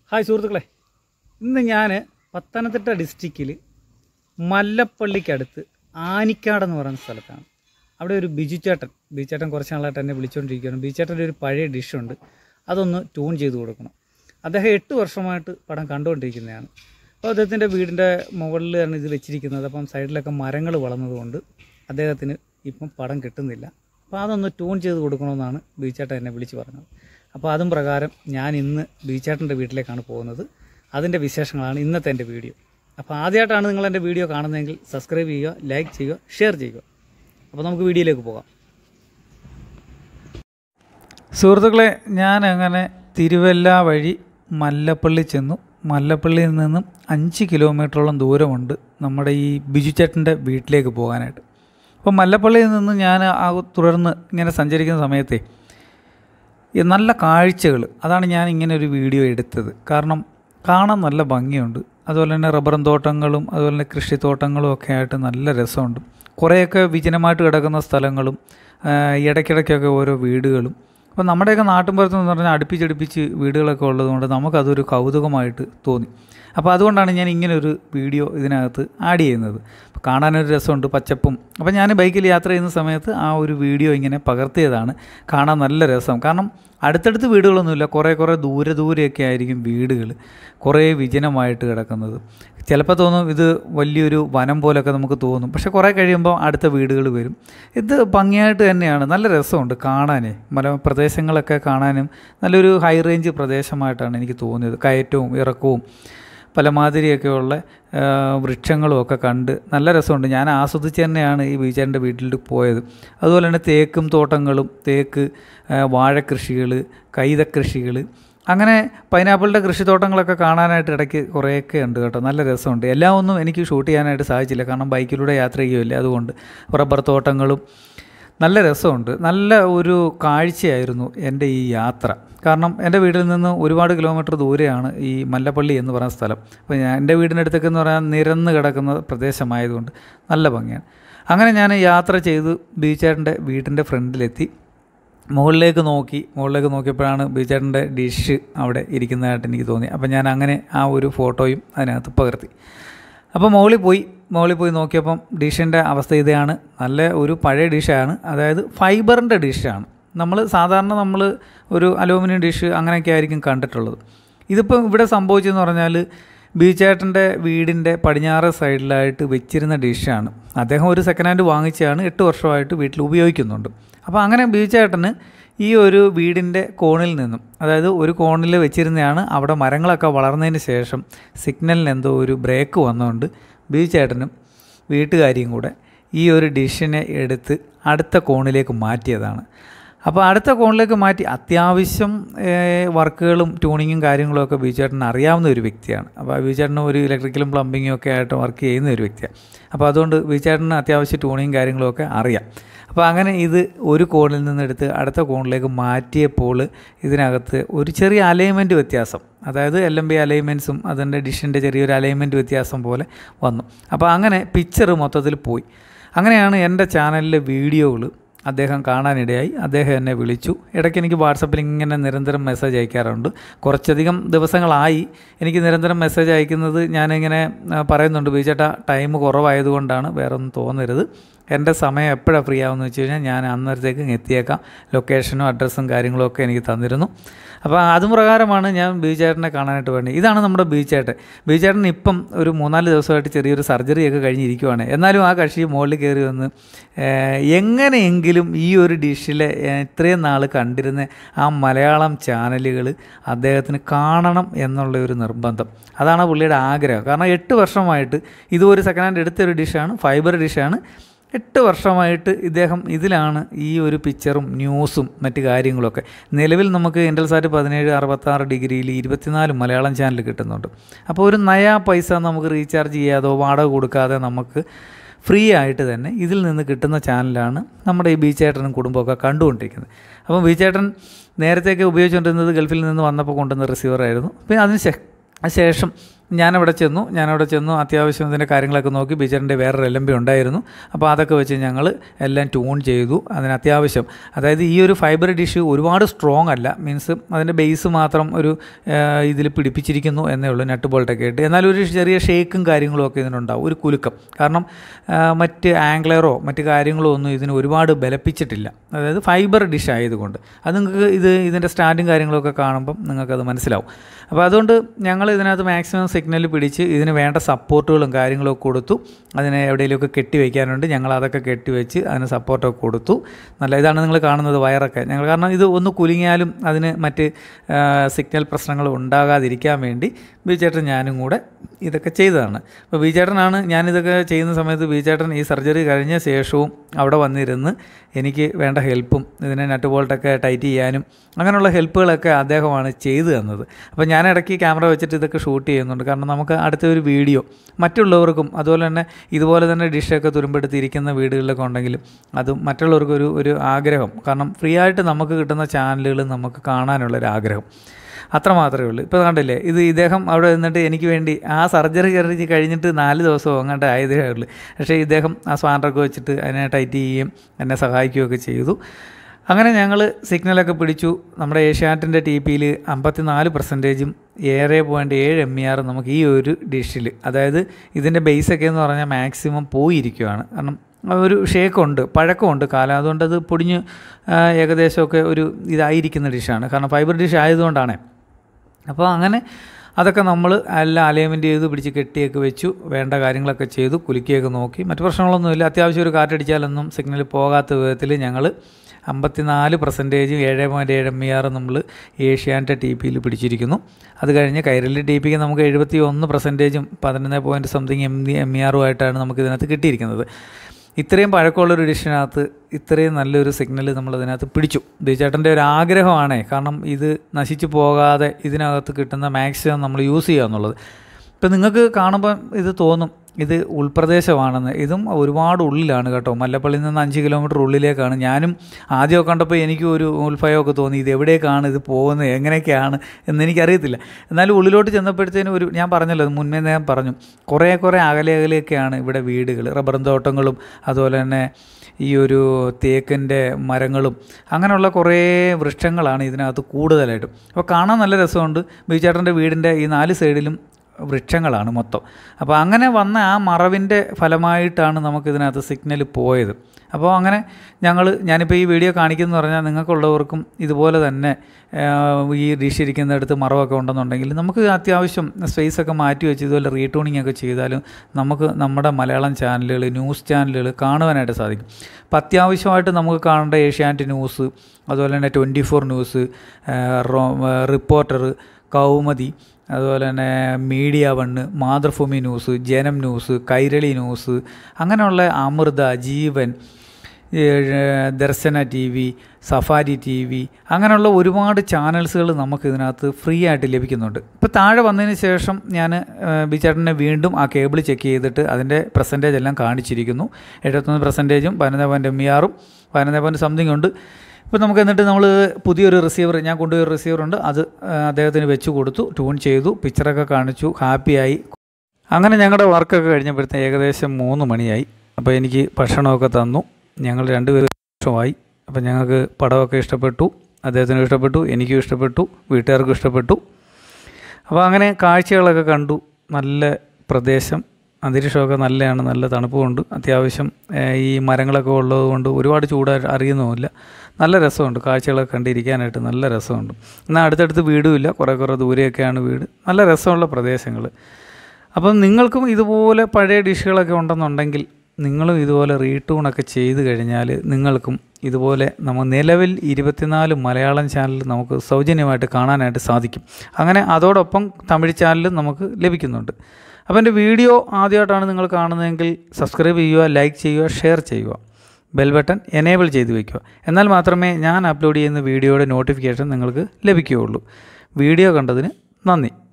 Hi സുഹൃത്തുക്കളെ, ഇന്ന് ഞാൻ പത്തനംതിട്ട ഡിസ്ട്രിക്റ്റിൽ മല്ലപ്പള്ളിക്കടുത്ത് ആനിക്കാടെന്ന് പറയുന്ന സ്ഥലത്താണ്. അവിടെ ഒരു ബിജുചേട്ടൻ കുറച്ച് നാളായിട്ട് എന്നെ വിളിച്ചുകൊണ്ടിരിക്കുകയാണ്. ബിജുചേട്ടൻ്റെ ഒരു പഴയ ഡിഷുണ്ട്, അതൊന്ന് ട്യൂൺ ചെയ്ത് കൊടുക്കണം. അദ്ദേഹം 8 വർഷമായിട്ട് പടം കണ്ടുകൊണ്ടിരിക്കുന്നതാണ്. അപ്പോൾ അദ്ദേഹത്തിൻ്റെ വീടിൻ്റെ മുകളിലാണ് ഇത് വെച്ചിരിക്കുന്നത്. അപ്പം സൈഡിലൊക്കെ മരങ്ങൾ വളർന്നതുകൊണ്ട് അദ്ദേഹത്തിന് ഇപ്പം പടം കിട്ടുന്നില്ല. അപ്പോൾ അതൊന്ന് ട്യൂൺ ചെയ്ത് കൊടുക്കണമെന്നാണ് ബിജുചേട്ടൻ എന്നെ വിളിച്ച് പറഞ്ഞത്. അപ്പോൾ അതും പ്രകാരം ഞാൻ ഇന്ന് ബിജുചേട്ടൻ്റെ വീട്ടിലേക്കാണ് പോകുന്നത്. അതിൻ്റെ വിശേഷങ്ങളാണ് ഇന്നത്തെ എൻ്റെ വീഡിയോ. അപ്പോൾ ആദ്യമായിട്ടാണ് നിങ്ങൾ എൻ്റെ വീഡിയോ കാണുന്നതെങ്കിൽ സബ്സ്ക്രൈബ് ചെയ്യുക, ലൈക്ക് ചെയ്യുക, ഷെയർ ചെയ്യുക. അപ്പോൾ നമുക്ക് വീഡിയോയിലേക്ക് പോകാം. സുഹൃത്തുക്കളെ, ഞാൻ അങ്ങനെ തിരുവല്ല വഴി മല്ലപ്പള്ളി ചെന്നു. മല്ലപ്പള്ളിയിൽ നിന്നും 5 കിലോമീറ്ററോളം ദൂരമുണ്ട് നമ്മുടെ ഈ ബിജുചേട്ടൻ്റെ വീട്ടിലേക്ക് പോകാനായിട്ട്. അപ്പോൾ മല്ലപ്പള്ളിയിൽ നിന്ന് ഞാൻ തുടർന്ന് ഇങ്ങനെ സഞ്ചരിക്കുന്ന സമയത്തെ നല്ല കാഴ്ചകൾ, അതാണ് ഞാൻ ഇങ്ങനെ ഒരു വീഡിയോ എടുത്തത്. കാരണം കാണാൻ നല്ല ഭംഗിയുണ്ട്. അതുപോലെ തന്നെ റബ്ബറും തോട്ടങ്ങളും അതുപോലെ തന്നെ കൃഷിത്തോട്ടങ്ങളും ഒക്കെ ആയിട്ട് നല്ല രസമുണ്ട്. കുറേയൊക്കെ വിജനമായിട്ട് കിടക്കുന്ന സ്ഥലങ്ങളും ഇടയ്ക്കിടയ്ക്കൊക്കെ ഓരോ വീടുകളും. അപ്പോൾ നമ്മുടെയൊക്കെ നാട്ടിൻപുറത്ത് എന്ന് പറഞ്ഞാൽ അടുപ്പിച്ചടുപ്പിച്ച് വീടുകളൊക്കെ ഉള്ളതുകൊണ്ട് നമുക്കതൊരു കൗതുകമായിട്ട് തോന്നി. അപ്പോൾ അതുകൊണ്ടാണ് ഞാൻ ഇങ്ങനെ ഒരു വീഡിയോ ഇതിനകത്ത് ആഡ് ചെയ്യുന്നത്. അപ്പോൾ കാണാനൊരു രസമുണ്ട്, പച്ചപ്പും. അപ്പോൾ ഞാൻ ബൈക്കിൽ യാത്ര ചെയ്യുന്ന സമയത്ത് ആ ഒരു വീഡിയോ ഇങ്ങനെ പകർത്തിയതാണ്. കാണാൻ നല്ല രസം. കാരണം അടുത്തടുത്ത് വീടുകളൊന്നുമില്ല, കുറേ ദൂരെയൊക്കെ ആയിരിക്കും വീടുകൾ, കുറേ വിജനമായിട്ട് കിടക്കുന്നത്. ചിലപ്പോൾ തോന്നും ഇത് വലിയൊരു വനം പോലൊക്കെ നമുക്ക് തോന്നും, പക്ഷേ കുറേ കഴിയുമ്പോൾ അടുത്ത വീടുകൾ വരും. ഇത് ഭംഗിയായിട്ട് തന്നെയാണ്, നല്ല രസമുണ്ട് കാണാനേ. മലപ്രദേശങ്ങളൊക്കെ കാണാനും നല്ലൊരു ഹൈ റേഞ്ച് പ്രദേശമായിട്ടാണ് എനിക്ക് തോന്നിയത്. കയറ്റവും ഇറക്കവും പലമാതിരിയൊക്കെയുള്ള വൃക്ഷങ്ങളും ഒക്കെ കണ്ട് നല്ല രസമുണ്ട്. ഞാൻ ആസ്വദിച്ച് തന്നെയാണ് ഈ ബിജുചേട്ടൻ്റെ വീട്ടിൽ പോയത്. അതുപോലെ തന്നെ തേക്കും തോട്ടങ്ങളും, വാഴക്കൃഷികൾ, കൈതക്കൃഷികൾ, അങ്ങനെ പൈനാപ്പിളിൻ്റെ കൃഷിത്തോട്ടങ്ങളൊക്കെ കാണാനായിട്ട് ഇടയ്ക്ക് കുറേയൊക്കെ ഉണ്ട് കേട്ടോ. നല്ല രസമുണ്ട്. എല്ലാം ഒന്നും എനിക്ക് ഷൂട്ട് ചെയ്യാനായിട്ട് സാധിച്ചില്ല, കാരണം ബൈക്കിലൂടെ യാത്ര ചെയ്യുമല്ലേ, അതുകൊണ്ട്. റബ്ബർ തോട്ടങ്ങളും നല്ല രസമുണ്ട്. നല്ല ഒരു കാഴ്ചയായിരുന്നു എൻ്റെ ഈ യാത്ര. കാരണം എൻ്റെ വീട്ടിൽ നിന്ന് ഒരുപാട് കിലോമീറ്റർ ദൂരെയാണ് ഈ മല്ലപ്പള്ളി എന്ന് പറയുന്ന സ്ഥലം. അപ്പോൾ എൻ്റെ വീടിനടുത്തൊക്കെ എന്ന് പറഞ്ഞാൽ നിരന്ന് കിടക്കുന്ന പ്രദേശമായതുകൊണ്ട് നല്ല ഭംഗിയാണ്. അങ്ങനെ ഞാൻ യാത്ര ചെയ്ത് ബിജുചേട്ടൻ്റെ വീടിൻ്റെ ഫ്രണ്ടിലെത്തി. മുകളിലേക്ക് നോക്കിയപ്പോഴാണ് ബിജുചേട്ടൻ്റെ ഡിഷ് അവിടെ ഇരിക്കുന്നതായിട്ട് എനിക്ക് തോന്നി. അപ്പോൾ ഞാൻ അങ്ങനെ ആ ഒരു ഫോട്ടോയും അതിനകത്ത് പകർത്തി. അപ്പോൾ മുകളിൽ പോയി നോക്കിയപ്പം ഡിഷിൻ്റെ അവസ്ഥ ഇതാണ്. നല്ല ഒരു പഴയ ഡിഷാണ്, അതായത് ഫൈബറിൻ്റെ ഡിഷാണ്. നമ്മൾ ഒരു അലൂമിനിയം ഡിഷ് അങ്ങനെയൊക്കെ ആയിരിക്കും കണ്ടിട്ടുള്ളത്. ഇതിപ്പോൾ ഇവിടെ സംഭവിച്ചതെന്ന് പറഞ്ഞാൽ ബിജുചേട്ടൻ്റെ വീടിൻ്റെ പടിഞ്ഞാറ് സൈഡിലായിട്ട് വെച്ചിരുന്ന ഡിഷാണ്. അദ്ദേഹം ഒരു സെക്കൻഡ് ഹാൻഡ് വാങ്ങിച്ചാണ് 8 വർഷമായിട്ട് വീട്ടിൽ ഉപയോഗിക്കുന്നുണ്ട്. അപ്പോൾ അങ്ങനെ ബിജുചേട്ടന് ഈ ഒരു വീടിൻ്റെ കോണിൽ നിന്നും, അതായത് ഒരു കോണിൽ വെച്ചിരുന്നതാണ്, അവിടെ മരങ്ങളൊക്കെ വളർന്നതിന് ശേഷം സിഗ്നലിന് എന്തോ ഒരു ബ്രേക്ക് വന്നുകൊണ്ട് ബിജുചേട്ടനും വീട്ടുകാരിയും കൂടെ ഈ ഒരു ഡിഷിനെ എടുത്ത് അടുത്ത കോണിലേക്ക് മാറ്റിയതാണ്. അപ്പോൾ അടുത്ത കോണിലേക്ക് മാറ്റി അത്യാവശ്യം വർക്കുകളും ട്യൂണിങ്ങും കാര്യങ്ങളൊക്കെ ബിജുചേട്ടന് അറിയാവുന്ന ഒരു വ്യക്തിയാണ്. അപ്പോൾ ബിജുചേട്ടന് ഒരു ഇലക്ട്രിക്കലും പ്ലംബിങ്ങും ഒക്കെ ആയിട്ട് വർക്ക് ചെയ്യുന്ന ഒരു വ്യക്തിയാണ്. അപ്പോൾ അതുകൊണ്ട് ബിജുചേട്ടന് അത്യാവശ്യം ട്യൂണിങ്ങും കാര്യങ്ങളൊക്കെ അറിയാം. അപ്പോൾ അങ്ങനെ ഇത് ഒരു കോണിൽ നിന്നെടുത്ത് അടുത്ത കോണിലേക്ക് മാറ്റിയപ്പോൾ ഇതിനകത്ത് ഒരു ചെറിയ അലൈൻമെൻറ്റ് വ്യത്യാസം, അതായത് LMB അലൈൻമെൻറ്റ്സും അതിൻ്റെ ഡിഷിൻ്റെ ചെറിയൊരു അലൈൻമെൻറ്റ് വ്യത്യാസം പോലെ വന്നു. അപ്പോൾ അങ്ങനെ പിക്ചർ മൊത്തത്തിൽ പോയി. അങ്ങനെയാണ് എൻ്റെ ചാനലിലെ വീഡിയോകൾ അദ്ദേഹം കാണാനിടയായി. അദ്ദേഹം എന്നെ വിളിച്ചു. ഇടയ്ക്ക് എനിക്ക് വാട്സപ്പിൽ ഇങ്ങനെ നിരന്തരം മെസ്സേജ് അയക്കാറുണ്ട്. കുറച്ചധികം ദിവസങ്ങളായി എനിക്ക് നിരന്തരം മെസ്സേജ് അയക്കുന്നത്. ഞാനിങ്ങനെ പറയുന്നുണ്ട്, ബിജുചേട്ടാ ടൈം കുറവായതുകൊണ്ടാണ്, വേറെ ഒന്നും തോന്നരുത്, എൻ്റെ സമയം എപ്പോഴാണ് ഫ്രീ ആവുമെന്ന് വെച്ച് കഴിഞ്ഞാൽ ഞാൻ അന്നേരത്തേക്ക് എത്തിയേക്കാം. ലൊക്കേഷനും അഡ്രസ്സും കാര്യങ്ങളും ഒക്കെ എനിക്ക് തന്നിരുന്നു. അപ്പോൾ അതും പ്രകാരമാണ് ഞാൻ ബിജുചേട്ടനെ കാണാനായിട്ട് വേണ്ടി. ഇതാണ് നമ്മുടെ ബിജുചേട്ടൻ ഇപ്പം ഒരു 3-4 ദിവസമായിട്ട് ചെറിയൊരു സർജറിയൊക്കെ കഴിഞ്ഞിരിക്കുവാണ്. എന്നാലും ആ കക്ഷി മുകളിൽ കയറി വന്ന് എങ്ങനെയെങ്കിലും ഈ ഒരു ഡിഷിലെ ഇത്രയും നാൾ കണ്ടിരുന്ന ആ മലയാളം ചാനലുകൾ അദ്ദേഹത്തിന് കാണണം എന്നുള്ള ഒരു നിർബന്ധം. അതാണ് പുള്ളിയുടെ ആഗ്രഹം. കാരണം 8 വർഷമായിട്ട് ഇതൊരു സെക്കൻഡ് ഹാൻഡ് എടുത്തൊരു ഡിഷാണ്, ഫൈബർ ഡിഷാണ്. 8 വർഷമായിട്ട് ഇദ്ദേഹം ഇതിലാണ് ഈ ഒരു പിക്ചറും ന്യൂസും മറ്റ് കാര്യങ്ങളൊക്കെ. നിലവിൽ നമുക്ക് ഇൻ്റൽസാറ്റ് 1766 ഡിഗ്രിയിൽ 24 മലയാളം ചാനൽ കിട്ടുന്നുണ്ട്. അപ്പോൾ ഒരു നയാ പൈസ നമുക്ക് റീചാർജ് ചെയ്യാതോ വാടക കൊടുക്കാതെ നമുക്ക് ഫ്രീ ആയിട്ട് തന്നെ ഇതിൽ നിന്ന് കിട്ടുന്ന ചാനലാണ് നമ്മുടെ ഈ ബിജുചേട്ടനും കുടുംബമൊക്കെ കണ്ടുകൊണ്ടിരിക്കുന്നത്. അപ്പോൾ ബിജുചേട്ടൻ നേരത്തെയൊക്കെ ഉപയോഗിച്ചുകൊണ്ടിരുന്നത് ഗൾഫിൽ നിന്ന് വന്നപ്പോൾ കൊണ്ടുവന്ന റിസീവറായിരുന്നു. പിന്നെ അതിന് ശേഷം ഞാനവിടെ ചെന്നു അത്യാവശ്യം ഇതിൻ്റെ കാര്യങ്ങളൊക്കെ നോക്കി. ബീച്ചറിൻ്റെ വേറൊരു LMB ഉണ്ടായിരുന്നു. അപ്പോൾ അതൊക്കെ വെച്ച് ഞങ്ങൾ എല്ലാം ട്യൂൺ ചെയ്തു. അതിന് അത്യാവശ്യം, അതായത് ഈ ഒരു ഫൈബർ ഡിഷ് ഒരുപാട് സ്ട്രോങ് അല്ല, മീൻസ് അതിൻ്റെ ബേസ് മാത്രം ഒരു ഇതിൽ പിടിപ്പിച്ചിരിക്കുന്നു എന്നേ ഉള്ളൂ, നട്ട് ബോൾട്ടൊക്കെ ആയിട്ട്. എന്നാലും ഒരു ചെറിയ ഷേക്കും കാര്യങ്ങളും ഒക്കെ ഇതിനുണ്ടാവും, ഒരു കുലുക്കം. കാരണം മറ്റ് ആംഗ്ലറോ മറ്റ് കാര്യങ്ങളോ ഒന്നും ഇതിന് ഒരുപാട് ബലപ്പിച്ചിട്ടില്ല, അതായത് ഫൈബർ ഡിഷ് ആയതുകൊണ്ട്. അത് നിങ്ങൾക്ക് ഇതിൻ്റെ സ്റ്റാൻഡും കാര്യങ്ങളൊക്കെ കാണുമ്പം നിങ്ങൾക്കത് മനസ്സിലാവും. അപ്പോൾ അതുകൊണ്ട് ഞങ്ങൾ ഇതിനകത്ത് മാക്സിമം സിഗ്നൽ പിടിച്ച് ഇതിന് വേണ്ട സപ്പോർട്ടുകളും കാര്യങ്ങളൊക്കെ കൊടുത്തു. അതിനെ എവിടെയെങ്കിലുമൊക്കെ കെട്ടി വയ്ക്കാനുണ്ട്, ഞങ്ങൾ അതൊക്കെ കെട്ടിവെച്ച് അതിന് സപ്പോർട്ടൊക്കെ കൊടുത്തു. ഇതാണ് നിങ്ങൾ കാണുന്നത് വയറൊക്കെ ഞങ്ങൾ, കാരണം ഇത് ഒന്ന് കുലുങ്ങിയാലും അതിന് മറ്റ് സിഗ്നൽ പ്രശ്നങ്ങൾ ഉണ്ടാകാതിരിക്കാൻ വേണ്ടി ബീച്ചേട്ടൻ ഞാനും കൂടെ ഇതൊക്കെ ചെയ്തതാണ്. അപ്പോൾ ബീച്ചേട്ടനാണ് ഞാനിതൊക്കെ ചെയ്യുന്ന സമയത്ത് ബീച്ചേട്ടൻ ഈ സർജറി കഴിഞ്ഞ ശേഷവും അവിടെ വന്നിരുന്ന് എനിക്ക് വേണ്ട ഹെൽപ്പും ഇതിനെ നട്ട് ബോൾട്ടൊക്കെ ടൈറ്റ് ചെയ്യാനും അങ്ങനെയുള്ള ഹെൽപ്പുകളൊക്കെ അദ്ദേഹമാണ് ചെയ്തു തന്നത്. അപ്പോൾ ഞാൻ ഇടയ്ക്ക് ക്യാമറ വെച്ചിട്ട് ഇതൊക്കെ ഷൂട്ട് ചെയ്യുന്നുണ്ട്, കാരണം നമുക്ക് അടുത്ത ഒരു വീഡിയോ മറ്റുള്ളവർക്കും അതുപോലെ തന്നെ ഇതുപോലെ തന്നെ ഡിഷൊക്കെ തുരുമ്പെടുത്തിരിക്കുന്ന വീടുകളിലൊക്കെ ഉണ്ടെങ്കിലും അത് മറ്റുള്ളവർക്ക് ഒരു ആഗ്രഹം, കാരണം ഫ്രീ ആയിട്ട് നമുക്ക് കിട്ടുന്ന ചാനലുകൾ നമുക്ക് കാണാനുള്ളൊരു ആഗ്രഹം, അത്ര മാത്രമേ ഉള്ളൂ. ഇപ്പോൾ കണ്ടില്ലേ, ഇദ്ദേഹം അവിടെ നിന്നിട്ട് എനിക്ക് വേണ്ടി ആ സർജറി കഴിഞ്ഞിട്ട് 4 ദിവസമോ അങ്ങോട്ട് ആയതേ ഉള്ളൂ. പക്ഷേ ഇദ്ദേഹം ആ സ്പാനറൊക്കെ വെച്ചിട്ട് അതിനെ ടൈറ്റ് ചെയ്യുകയും എന്നെ സഹായിക്കുകയൊക്കെ ചെയ്തു. അങ്ങനെ ഞങ്ങൾ സിഗ്നലൊക്കെ പിടിച്ചു. നമ്മുടെ ഏഷ്യാനെറ്റിൻ്റെ TPയിൽ 54% 7.7 MER നമുക്ക് ഈ ഒരു ഡിഷിൽ, അതായത് ഇതിൻ്റെ ബേസൊക്കെ എന്ന് പറഞ്ഞാൽ മാക്സിമം പോയിരിക്കുകയാണ്. കാരണം ഒരു ഷേക്കുണ്ട്, പഴക്കമുണ്ട് കാലം, അതുകൊണ്ട് അത് പൊടിഞ്ഞ് ഏകദേശമൊക്കെ ഒരു ഇതായിരിക്കുന്ന ഡിഷാണ്, കാരണം ഫൈബർ ഡിഷ് ആയതുകൊണ്ടാണ്. അപ്പോൾ അങ്ങനെ അതൊക്കെ നമ്മൾ എല്ലാം അലൈൻമെൻറ്റ് ചെയ്ത് പിടിച്ച് കെട്ടിയൊക്കെ വെച്ചു, വേണ്ട കാര്യങ്ങളൊക്കെ ചെയ്തു, കുലുക്കിയൊക്കെ നോക്കി. മറ്റു പ്രശ്നങ്ങളൊന്നുമില്ല. അത്യാവശ്യം ഒരു കാറ്റടിച്ചാലൊന്നും സിഗ്നൽ പോകാത്ത വിധത്തിൽ ഞങ്ങൾ 54% 7.7 MER നമ്മൾ ഏഷ്യാനെറ്റ് TPയിൽ പിടിച്ചിരിക്കുന്നു. അത് കഴിഞ്ഞ് കൈരളി TPക്ക് നമുക്ക് 71% 11 MER നമുക്കിതിനകത്ത് കിട്ടിയിരിക്കുന്നത്. ഇത്രയും പഴക്കമുള്ളൊരു ഡിഷിനകത്ത് ഇത്രയും നല്ലൊരു സിഗ്നൽ നമ്മളതിനകത്ത് പിടിച്ചു. ബീച്ചേട്ടൻ്റെ ഒരു ആഗ്രഹമാണ്, കാരണം ഇത് നശിച്ചു പോകാതെ ഇതിനകത്ത് കിട്ടുന്ന മാക്സിമം നമ്മൾ യൂസ് ചെയ്യുക എന്നുള്ളത്. ഇപ്പം നിങ്ങൾക്ക് കാണുമ്പം ഇത് തോന്നും ഇത് ഉൾപ്രദേശമാണെന്ന്. ഇതും ഒരുപാട് ഉള്ളിലാണ് കേട്ടോ, മല്ലപ്പള്ളിയിൽ നിന്ന് 5 കിലോമീറ്റർ ഉള്ളിലേക്കാണ്. ഞാനും ആദ്യമൊക്കെ കണ്ടപ്പോൾ എനിക്ക് ഒരു ഉത്ഭയമൊക്കെ തോന്നി, ഇത് എവിടേക്കാണ് ഇത് പോകുന്നത്, എങ്ങനെയൊക്കെയാണ് എന്നെനിക്കറിയത്തില്ല. എന്നാലും ഉള്ളിലോട്ട് ചെന്നപ്പോഴത്തേനും ഞാൻ പറഞ്ഞല്ലോ, മുന്നേ ഞാൻ പറഞ്ഞു, കുറേ അകലെയൊക്കെയാണ് ഇവിടെ വീടുകൾ, റബ്ബറും തോട്ടങ്ങളും അതുപോലെ തന്നെ ഈ ഒരു തേക്കിൻ്റെ മരങ്ങളും അങ്ങനെയുള്ള കുറേ വൃക്ഷങ്ങളാണ് ഇതിനകത്ത് കൂടുതലായിട്ടും. അപ്പോൾ കാണാൻ നല്ല രസമുണ്ട്. ബീച്ചേട്ടൻ്റെ വീടിൻ്റെ ഈ 4 സൈഡിലും വൃക്ഷങ്ങളാണ് മൊത്തം. അപ്പോൾ അങ്ങനെ വന്ന ആ മറവിൻ്റെ ഫലമായിട്ടാണ് നമുക്കിതിനകത്ത് സിഗ്നൽ പോയത്. അപ്പോൾ അങ്ങനെ ഞാനിപ്പോൾ ഈ വീഡിയോ കാണിക്കുന്നതെന്ന് പറഞ്ഞാൽ നിങ്ങൾക്കുള്ളവർക്കും ഇതുപോലെ തന്നെ ഈ ഡിഷ് ഇരിക്കുന്നിടത്ത് മറവൊക്കെ ഉണ്ടെന്നുണ്ടെങ്കിൽ നമുക്ക് അത്യാവശ്യം സ്പേസൊക്കെ മാറ്റി വെച്ച് ഇതുപോലെ റീട്യൂണിംഗ് ഒക്കെ ചെയ്താലും നമുക്ക് നമ്മുടെ മലയാളം ചാനലുകൾ, ന്യൂസ് ചാനലുകൾ കാണുവാനായിട്ട് സാധിക്കും. അപ്പോൾ അത്യാവശ്യമായിട്ട് നമുക്ക് കാണേണ്ട ഏഷ്യാനെറ്റ് ന്യൂസ്, അതുപോലെ തന്നെ 24 ന്യൂസ്, റിപ്പോർട്ടർ, കൗമുദി, അതുപോലെ തന്നെ media 1, Mathrubhumi news, Janam news, Kairali news, അങ്ങനെയുള്ള Amrita, Jeevan, Darshana TV, safari TV, അങ്ങനെയുള്ള ഒരുപാട് ചാനൽസുകൾ നമുക്കിതിനകത്ത് ഫ്രീ ആയിട്ട് ലഭിക്കുന്നുണ്ട്. ഇപ്പോൾ താഴെ വന്നതിന് ശേഷം ഞാൻ ബിചേട്ടനെ വീണ്ടും ആ കേബിൾ ചെക്ക് ചെയ്തിട്ട് അതിൻ്റെ പെർസെൻറ്റേജ് എല്ലാം കാണിച്ചിരിക്കുന്നു. 71%, 11 MER, 11 സംതിങ് ഉണ്ട്. ഇപ്പോൾ നമുക്ക് എന്നിട്ട് നമ്മൾ പുതിയൊരു റിസീവർ, ഞാൻ കൊണ്ടുപോയ ഒരു റിസീവറുണ്ട്, അത് അദ്ദേഹത്തിന് വെച്ച് കൊടുത്തു, ട്യൂൺ ചെയ്തു, പിക്ചറൊക്കെ കാണിച്ചു, ഹാപ്പിയായി. അങ്ങനെ ഞങ്ങളുടെ വർക്കൊക്കെ കഴിഞ്ഞപ്പോഴത്തേക്ക് ഏകദേശം 3 മണിയായി. അപ്പോൾ എനിക്ക് ഭക്ഷണമൊക്കെ തന്നു. ഞങ്ങൾ 2 പേരും വർഷമായി. അപ്പോൾ ഞങ്ങൾക്ക് പടമൊക്കെ ഇഷ്ടപ്പെട്ടു, അദ്ദേഹത്തിനും ഇഷ്ടപ്പെട്ടു, എനിക്കും ഇഷ്ടപ്പെട്ടു, വീട്ടുകാർക്കും ഇഷ്ടപ്പെട്ടു. അപ്പോൾ അങ്ങനെ കാഴ്ചകളൊക്കെ കണ്ടു. നല്ല പ്രദേശം, അന്തരീക്ഷമൊക്കെ നല്ലതാണ്, നല്ല തണുപ്പുമുണ്ട്. അത്യാവശ്യം ഈ മരങ്ങളൊക്കെ ഉള്ളതുകൊണ്ട് ഒരുപാട് ചൂട് അറിയുന്നുമില്ല. നല്ല രസമുണ്ട്, കാഴ്ചകളൊക്കെ കണ്ടിരിക്കാനായിട്ട് നല്ല രസമുണ്ട്. എന്നാൽ അടുത്തടുത്ത് വീടുമില്ല, കുറേ ദൂരെയൊക്കെയാണ് വീട്. നല്ല രസമുള്ള പ്രദേശങ്ങൾ. അപ്പം നിങ്ങൾക്കും ഇതുപോലെ പഴയ ഡിഷുകളൊക്കെ ഉണ്ടെന്നുണ്ടെങ്കിൽ നിങ്ങളും ഇതുപോലെ റീട്യൂണൊക്കെ ചെയ്ത് കഴിഞ്ഞാൽ നിങ്ങൾക്കും ഇതുപോലെ നിലവിൽ 24 മലയാളം ചാനൽ നമുക്ക് സൗജന്യമായിട്ട് കാണാനായിട്ട് സാധിക്കും. അങ്ങനെ അതോടൊപ്പം തമിഴ് ചാനലും നമുക്ക് ലഭിക്കുന്നുണ്ട്. അപ്പോൾ എൻ്റെ വീഡിയോ ആദ്യമായിട്ടാണ് നിങ്ങൾ കാണുന്നതെങ്കിൽ സബ്സ്ക്രൈബ് ചെയ്യുക, ലൈക്ക് ചെയ്യുക, ഷെയർ ചെയ്യുക, ബെൽ ബട്ടൺ എനേബിൾ ചെയ്ത് വയ്ക്കുക. എന്നാൽ മാത്രമേ ഞാൻ അപ്ലോഡ് ചെയ്യുന്ന വീഡിയോയുടെ നോട്ടിഫിക്കേഷൻ നിങ്ങൾക്ക് ലഭിക്കുകയുള്ളൂ. വീഡിയോ കണ്ടതിന് നന്ദി.